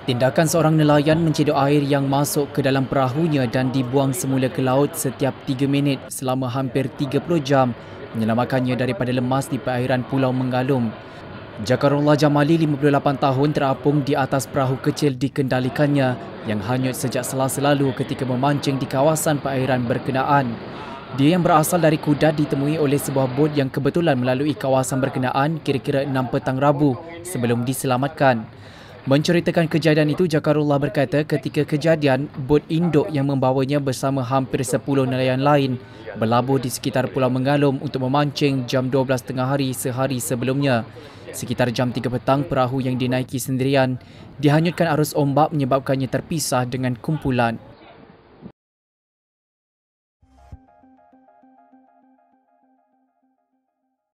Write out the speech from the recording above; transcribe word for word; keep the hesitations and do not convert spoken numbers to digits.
Tindakan seorang nelayan mencedok air yang masuk ke dalam perahunya dan dibuang semula ke laut setiap tiga minit selama hampir tiga puluh jam menyelamatkannya daripada lemas di perairan Pulau Mengalum. Jakarullah Jamali, lima puluh lapan tahun, terapung di atas perahu kecil dikendalikannya yang hanyut sejak Selasa lalu ketika memancing di kawasan perairan berkenaan. Dia yang berasal dari Kudat ditemui oleh sebuah bot yang kebetulan melalui kawasan berkenaan kira-kira enam petang Rabu sebelum diselamatkan. Menceritakan kejadian itu, Jakarullah berkata ketika kejadian, bot induk yang membawanya bersama hampir sepuluh nelayan lain berlabuh di sekitar Pulau Mengalum untuk memancing jam dua belas tengah hari sehari sebelumnya. Sekitar jam tiga petang, perahu yang dinaiki sendirian dihanyutkan arus ombak menyebabkannya terpisah dengan kumpulan.